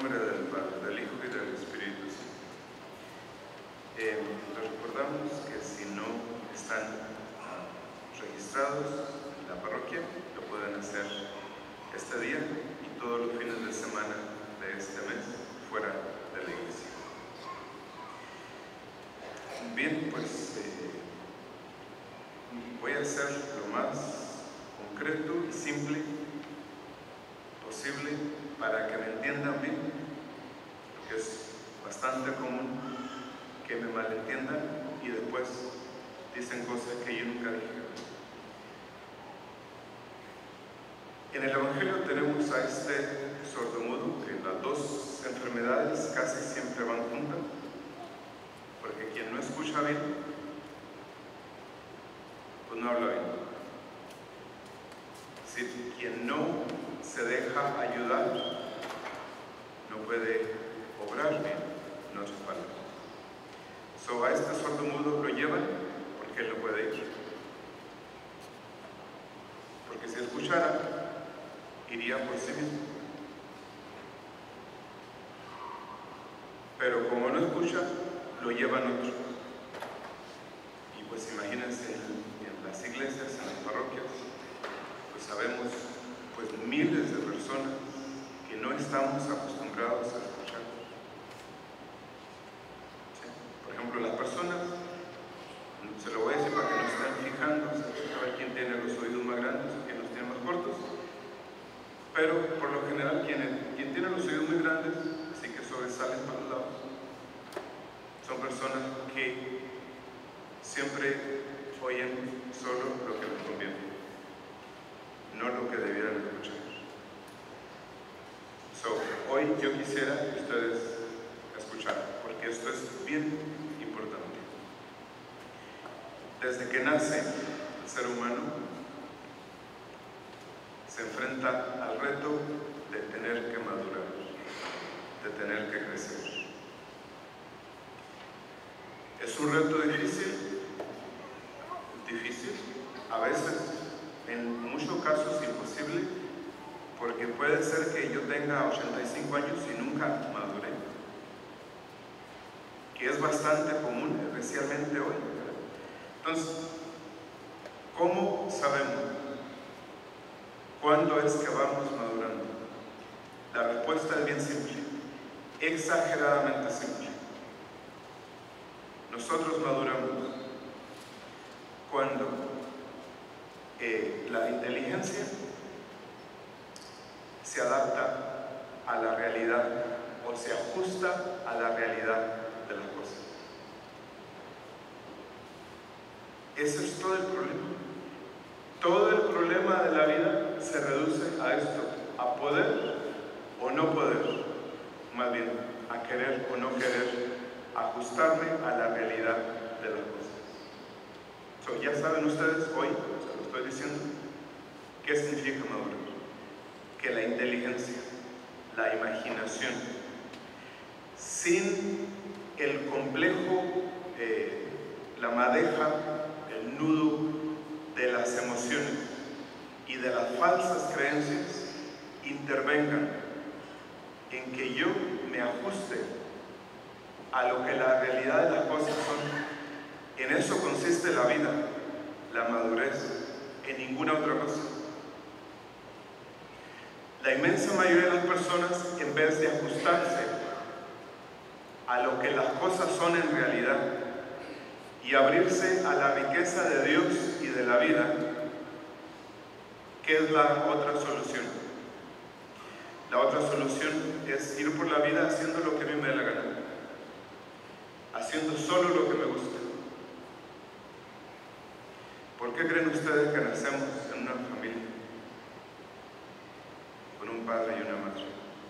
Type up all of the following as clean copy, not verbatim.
nombre del Padre, del Hijo y del Espíritu Santo. Les recordamos que si no están registrados en la parroquia, lo pueden hacer este día y todos los fines de semana de este mes fuera de la iglesia. Bien, pues voy a ser lo más concreto y simple posible para que me entiendan bien, porque es bastante común que me malentiendan y después dicen cosas que yo nunca dije. En el Evangelio tenemos a este sordomudo que las dos enfermedades casi siempre van juntas, porque quien no escucha bien, pues no habla bien. Es decir, quien no se deja ayudar no puede obrar bien, en otras palabras. A este sordomudo lo llevan porque él no puede ir. Porque si escuchara, iría por sí mismo. Pero como no escucha, lo llevan otros. Y pues imagínense en las iglesias, en las parroquias, pues sabemos pues miles de personas que no estamos acostumbrados a escuchar. ¿Sí? Por ejemplo, las personas, se lo voy a decir para que no estén fijando, a ver quién tiene los oídos más grandes y quién los tiene más cortos, pero por lo general quien tiene los oídos muy grandes, así que sobresalen para los lados, son personas que siempre oyen solo lo que les conviene, no lo que debieran escuchar. Hoy yo quisiera que ustedes escucharan, porque esto es bien importante. Desde que nace el ser humano, se enfrenta al reto de tener que madurar, de tener que crecer. Es un reto difícil, a veces, en muchos casos imposible, porque puede ser que yo tenga 85 años y nunca madure, que es bastante común, especialmente hoy. Entonces, ¿cómo sabemos cuándo es que vamos madurando? La respuesta es bien simple, exageradamente simple. Nosotros maduramos cuando la inteligencia se adapta a la realidad o se ajusta a la realidad de las cosas. Ese es todo el problema. Todo el problema de la vida se reduce a esto, a poder o no poder, más bien a querer o no querer ajustarme a la realidad de las cosas. Ya saben ustedes hoy, se lo estoy diciendo, ¿qué significa madurar? Que la inteligencia, la imaginación, sin el complejo, la madeja, el nudo de las emociones y de las falsas creencias, intervengan en que yo me ajuste a lo que la realidad de las cosas son. En eso consiste la vida, la madurez, en ninguna otra cosa. La inmensa mayoría de las personas, en vez de ajustarse a lo que las cosas son en realidad y abrirse a la riqueza de Dios y de la vida, ¿qué es la otra solución? La otra solución es ir por la vida haciendo lo que a mí me dé la gana, haciendo solo lo que me gusta. ¿Por qué creen ustedes que nacemos en una familia con un padre y una madre?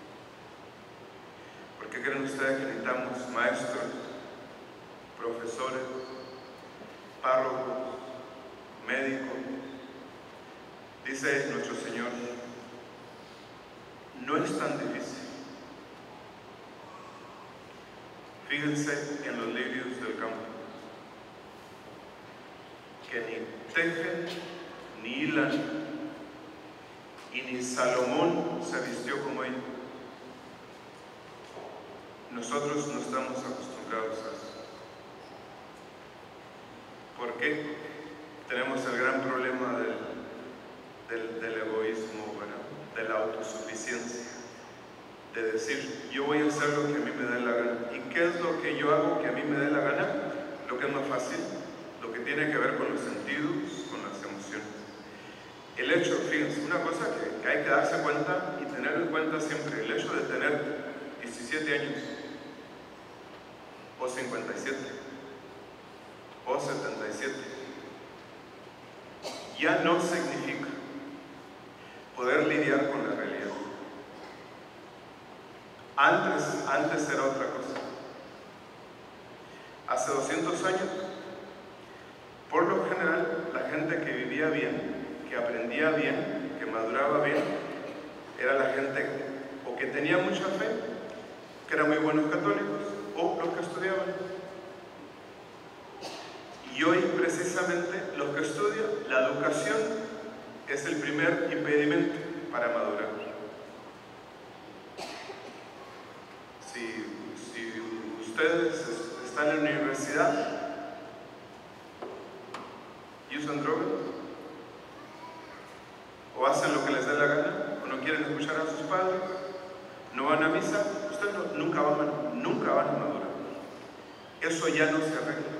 ¿Por qué creen ustedes que necesitamos maestros, profesores, párrocos, médicos? Dice nuestro Señor, no es tan difícil. Fíjense en los lirios del campo, que ni tejen ni hilan, y ni Salomón se vistió como ellos. nosotros no estamos acostumbrados a eso. ¿Por qué? Tenemos el gran problema del egoísmo, ¿verdad? De la autosuficiencia, de decir, yo voy a hacer lo que a mí me dé la gana. ¿Y qué es lo que yo hago que a mí me dé la gana? Lo que es más fácil, lo que tiene que ver con los sentidos, con las emociones. El hecho, fíjense, una cosa que hay que darse cuenta y tener en cuenta siempre, el hecho de tener 17 años, o 57, o 77, ya no significa poder lidiar con la realidad. Antes era otra cosa. Hace 200 años, por lo general, la gente que vivía bien, que aprendía bien, que maduraba bien, era la gente o que tenía mucha fe, que eran muy buenos católicos, o los que estudiaban. Y hoy, precisamente, los que estudian, la educación es el primer impedimento para madurar. Si ustedes están en la universidad y usan drogas, o hacen lo que les dé la gana, o no quieren escuchar a sus padres, no van a misa, ustedes nunca van a madurar. Eso ya no se arregla.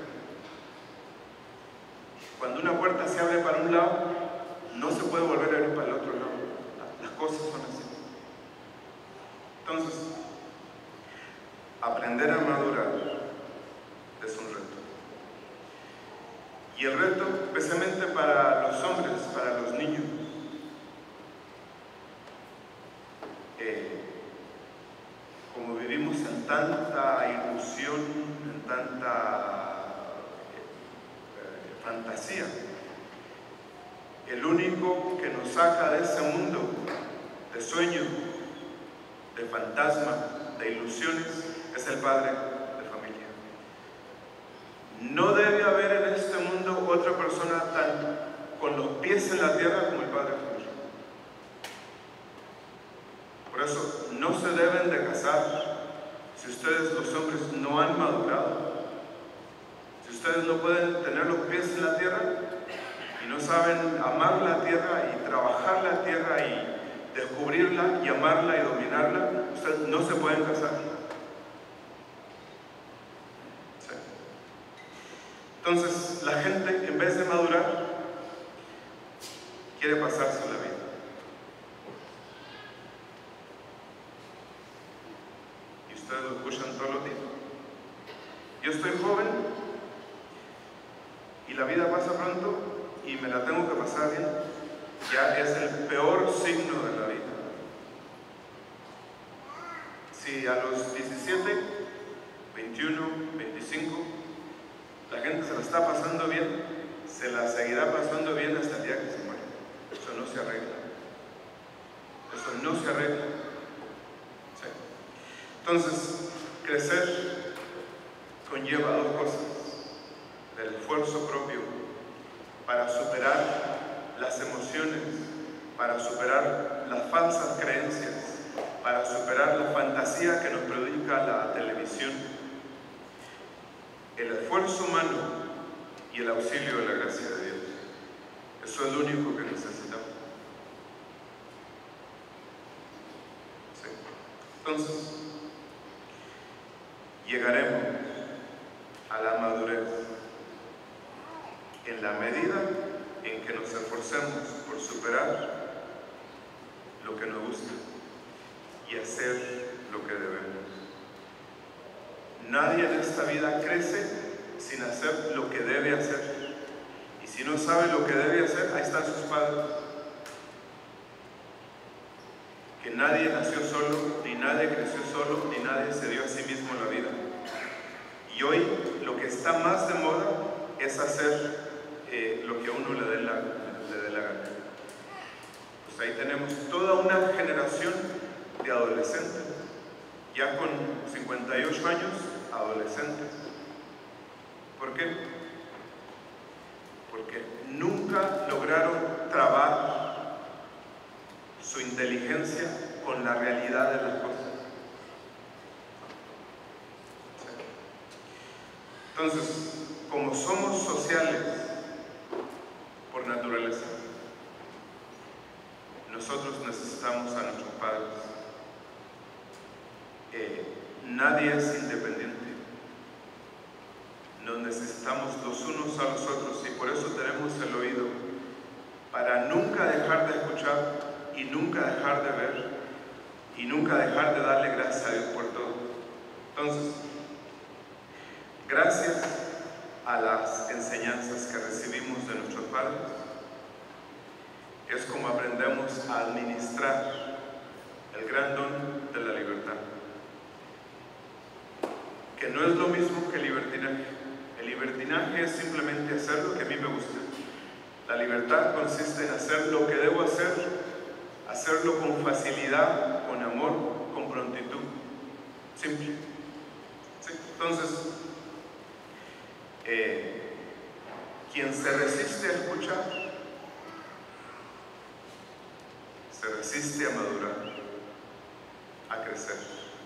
Cuando una puerta se abre para un lado, no se puede volver a abrir para el otro lado. Las cosas son así. Entonces, aprender a madurar es un reto. Y el reto, especialmente para los hombres, para los niños, como vivimos en tanta ilusión, en tanta fantasía, el único que nos saca de ese mundo de sueño, de fantasma, de ilusiones, es el padre de familia. No debe haber en este mundo otra persona con los pies en la tierra como el padre de familia. Por eso no se deben de casar si ustedes, los hombres, no han madurado. Si ustedes no pueden tener los pies en la tierra y no saben amar la tierra y trabajar la tierra y descubrirla y amarla y dominarla, ustedes no se pueden casar. Sí. Entonces, la gente, en vez de madurar, quiere pasarse la vida. Y ustedes lo escuchan todos los días. Yo estoy joven y la vida pasa pronto y me la tengo que pasar bien. Ya es el peor signo de la vida. Si a los 17, 21, 25, la gente se la está pasando bien, se la seguirá pasando bien hasta el día que se muere. Eso no se arregla. Eso no se arregla. Sí. Entonces, crecer conlleva dos cosas: el esfuerzo propio para superar las emociones, para superar las falsas creencias, para superar la fantasía que nos predica la televisión, el esfuerzo humano y el auxilio de la gracia de Dios. Eso es lo único que necesitamos. Sí. Entonces, llegaremos a la madurez en la medida en que nos esforcemos por superar lo que nos gusta y hacer lo que debemos. Nadie en esta vida crece sin hacer lo que debe hacer. Y si no sabe lo que debe hacer, ahí están sus padres. Que nadie nació solo, ni nadie creció solo, ni nadie se dio a sí mismo la vida. Y hoy lo que está más de moda es hacer lo que a uno le dé la gana. Pues ahí tenemos toda una generación de adolescentes, ya con 58 años, adolescentes. ¿Por qué? Porque nunca lograron trabar su inteligencia con la realidad de las cosas. Entonces, como somos sociales por naturaleza, nosotros necesitamos a nuestros padres. Nadie es independiente. Nos necesitamos los unos a los otros y por eso tenemos el oído, para nunca dejar de escuchar y nunca dejar de ver y nunca dejar de darle gracias a Dios por todo. Entonces, gracias a las enseñanzas que recibimos de nuestros padres, es como aprendemos a administrar el gran don de la libertad, que no es lo mismo que el libertinaje. El libertinaje es simplemente hacer lo que a mí me gusta. La libertad consiste en hacer lo que debo hacer, hacerlo con facilidad, con amor, con prontitud. Simple. ¿Sí? Entonces, quien se resiste a escuchar, se resiste a madurar, a crecer.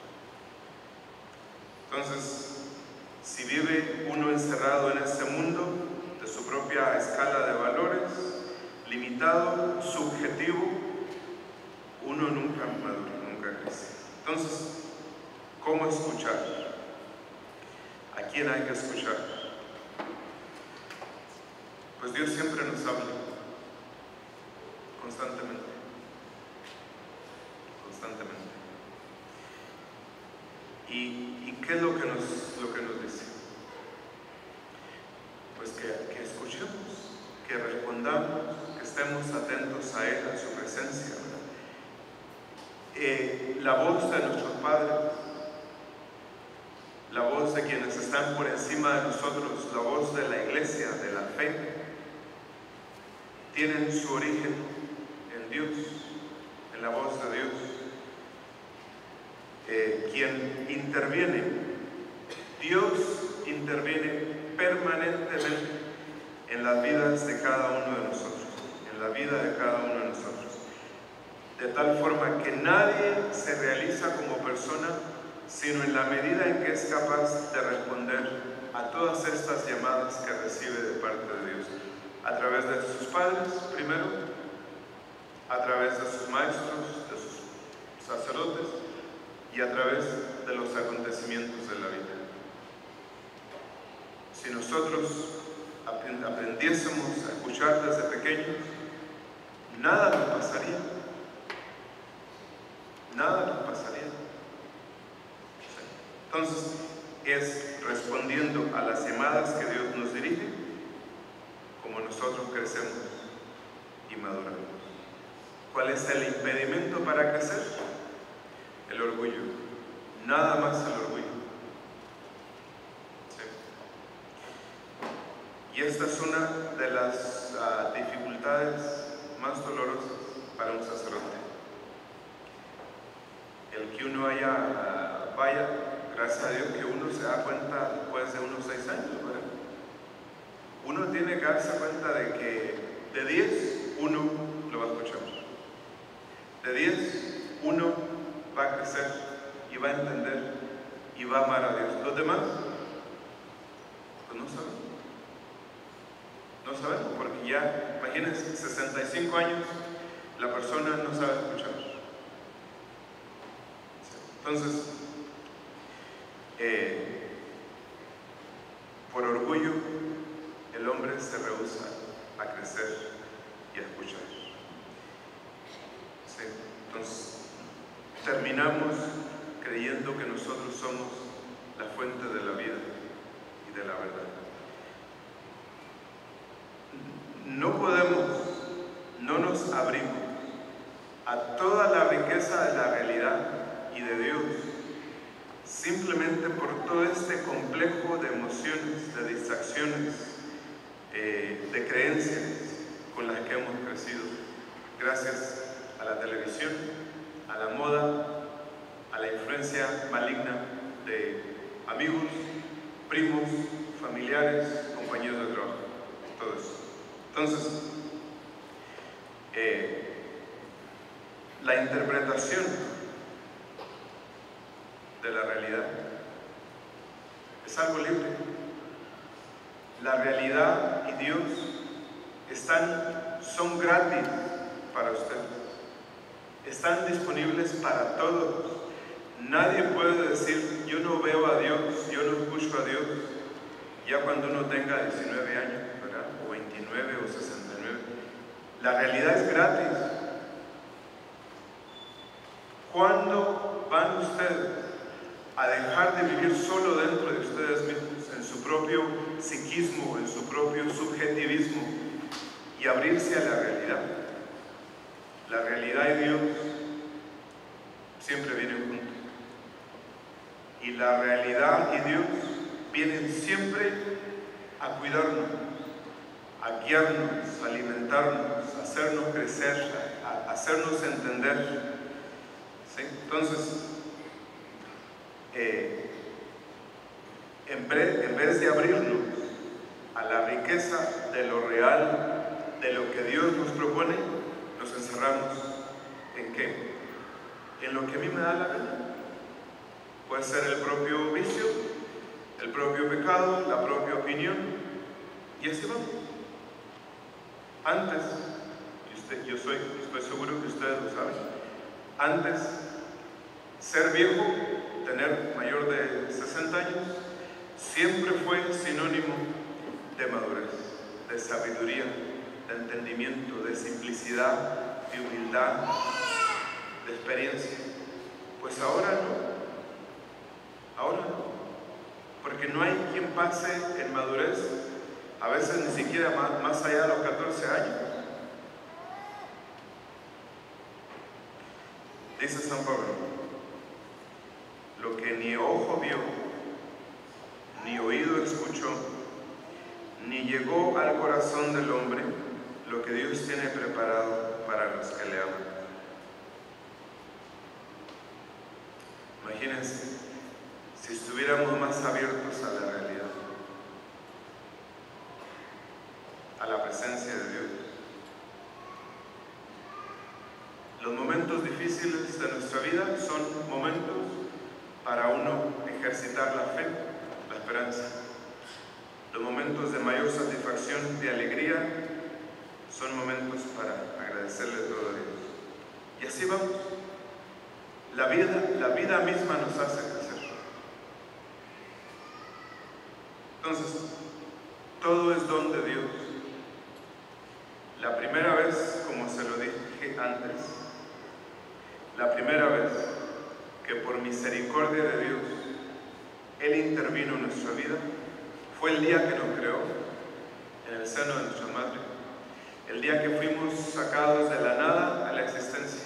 Entonces, si vive uno encerrado en este mundo de su propia escala de valores, limitado, subjetivo, uno nunca madura, nunca crece. Entonces, ¿cómo escuchar? ¿A quién hay que escuchar? Pues Dios siempre nos habla, constantemente. ¿Y qué es lo que nos dice? Pues que escuchemos, que respondamos, que estemos atentos a Él, a su presencia. La voz de nuestros padres, la voz de quienes están por encima de nosotros, la voz de la iglesia, de la fe, tienen su origen en Dios, en la voz de Dios. Quien interviene, Dios interviene permanentemente en las vidas de cada uno de nosotros, en la vida de cada uno de nosotros, de tal forma que nadie se realiza como persona sino en la medida en que es capaz de responder a todas estas llamadas que recibe de parte de Dios, a través de sus padres primero, a través de sus maestros, de sus sacerdotes, y a través de los acontecimientos de la vida. Si nosotros aprendiésemos a escuchar desde pequeños, nada nos pasaría. Nada nos pasaría. Entonces, es respondiendo a las llamadas que Dios nos dirige, como nosotros crecemos y maduramos. ¿Cuál es el impedimento para crecer? El orgullo. Nada más el orgullo. ¿Sí? Y esta es una de las dificultades más dolorosas para un sacerdote. El que uno vaya, gracias a Dios que uno se da cuenta después de unos 6 años, ¿verdad? Uno tiene que darse cuenta de que de 10, uno lo va a escuchar. De 10, uno va a crecer y va a entender y va a amar a Dios. Los demás, pues no sabemos. No sabemos, porque ya, imagínense, 65 años, la persona no sabe escuchar. Entonces, por orgullo, el hombre se rehúsa a crecer y a escuchar. ¿Sí? Entonces, terminamos creyendo que nosotros somos la fuente de la vida y de la verdad. No nos abrimos a toda la riqueza de la realidad y de Dios, simplemente por todo este complejo de emociones, de distracciones, de creencias con las que hemos crecido, gracias a la televisión, a la moda, a la influencia maligna de amigos, primos, familiares, compañeros de trabajo, todo eso. Entonces, la interpretación de la realidad es algo libre. la realidad y Dios son gratis para ustedes. Están disponibles para todos. Nadie puede decir, yo no veo a Dios, yo no escucho a Dios, ya cuando uno tenga 19 años, ¿verdad? O 29 o 69. La realidad es gratis. ¿Cuándo van ustedes a dejar de vivir solo dentro de ustedes mismos, en su propio psiquismo, en su propio subjetivismo, y abrirse a la realidad? La realidad y Dios siempre vienen juntos. Y la realidad y Dios vienen siempre a cuidarnos, a guiarnos, a alimentarnos, a hacernos crecer, a hacernos entender. ¿Sí? Entonces, en vez de abrirnos a la riqueza de lo real, de lo que Dios nos propone, nos encerramos ¿en qué? En lo que a mí me da la gana. Puede ser el propio vicio, el propio pecado, la propia opinión, y así vamos. Antes, estoy seguro que ustedes lo saben, antes, ser viejo, tener mayor de 60 años, siempre fue sinónimo de madurez, de sabiduría, de entendimiento, de simplicidad, de humildad, de experiencia. Pues ahora no. Ahora no, porque no hay quien pase en madurez, a veces ni siquiera más allá de los 14 años. Dice San Pablo, lo que ni ojo vio, ni oído escuchó, ni llegó al corazón del hombre, lo que Dios tiene preparado para los que le aman. Imagínense, si estuviéramos más abiertos a la realidad, a la presencia de Dios. Los momentos difíciles de nuestra vida son momentos para uno ejercitar la fe, la esperanza. Los momentos de mayor satisfacción, de alegría, son momentos para agradecerle todo a Dios. Y así vamos. La vida misma nos hace crecer. Entonces, todo es don de Dios. La primera vez, como se lo dije antes, la primera vez que por misericordia de Dios Él intervino en nuestra vida fue el día que nos creó en el seno de nuestra madre, el día que fuimos sacados de la nada a la existencia.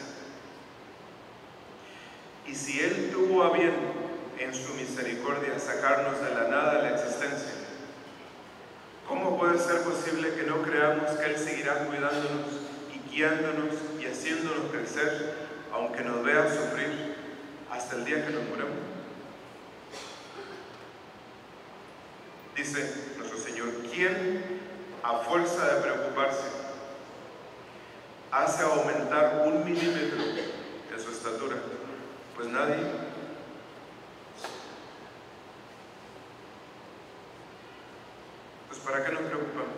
Y si Él tuvo a bien en su misericordia sacarnos de la nada a la existencia, ¿cómo puede ser posible que no creamos que Él seguirá cuidándonos y guiándonos y haciéndonos crecer, aunque nos vea sufrir hasta el día que nos muramos? Dice nuestro Señor, ¿quién a fuerza de preocuparse hace aumentar 1 milímetro en su estatura? Pues nadie. Pues ¿para qué nos preocupamos?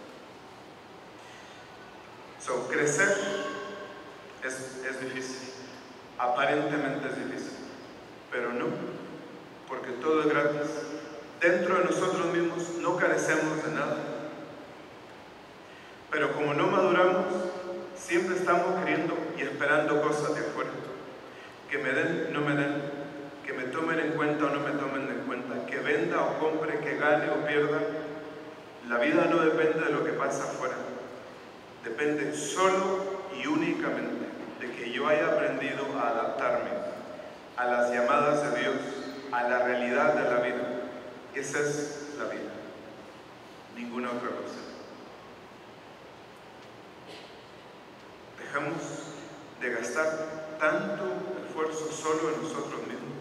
Crecer es difícil, aparentemente es difícil, pero no, porque todo es gratis. Dentro de nosotros mismos no carecemos de nada, pero como no maduramos, siempre estamos queriendo y esperando cosas de afuera, que me den, no me den, que me tomen en cuenta o no me tomen en cuenta, que venda o compre, que gane o pierda. La vida no depende de lo que pasa afuera, depende solo y únicamente de que yo haya aprendido a adaptarme a las llamadas de Dios, a la realidad de la vida. Esa es la vida, ninguna otra cosa. Dejamos de gastar tanto esfuerzo solo en nosotros mismos.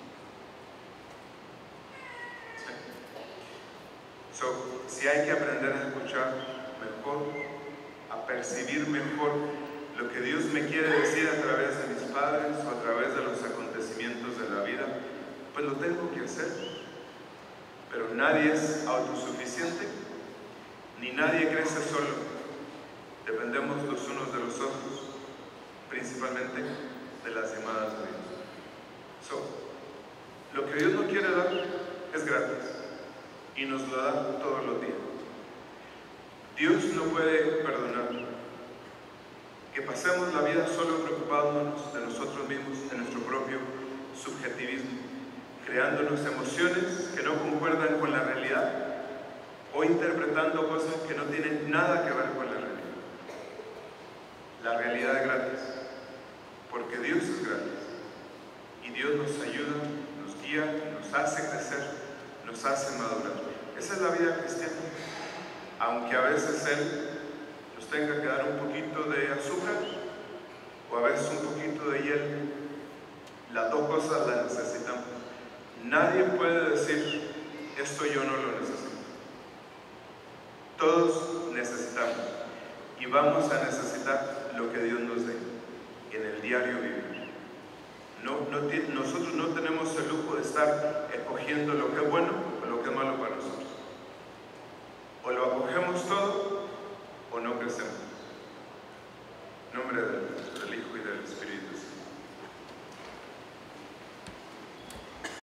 ¿Sí? Si hay que aprender a escuchar mejor, a percibir mejor lo que Dios me quiere decir a través de mis padres o a través de los acontecimientos de la vida, pues lo tengo que hacer. Pero nadie es autosuficiente ni nadie crece solo. Dependemos los unos de los otros, principalmente de las llamadas de Dios. Lo que Dios nos quiere dar es gratis y nos lo da todos los días. Dios no puede perdonar que pasemos la vida solo preocupándonos de nosotros mismos, de nuestro propio subjetivismo, creándonos emociones que no concuerdan con la realidad o interpretando cosas que no tienen nada que ver con la realidad. La realidad es gratis, porque Dios es gratis. Y Dios nos ayuda, nos guía, nos hace crecer, nos hace madurar. Esa es la vida cristiana. Aunque a veces Él nos tenga que dar un poquito de azúcar o a veces un poquito de hielo, las dos cosas las necesitamos. Nadie puede decir, esto yo no lo necesito. Todos necesitamos y vamos a necesitar lo que Dios nos dé en el diario vivir. Nosotros no tenemos el lujo de estar escogiendo lo que es bueno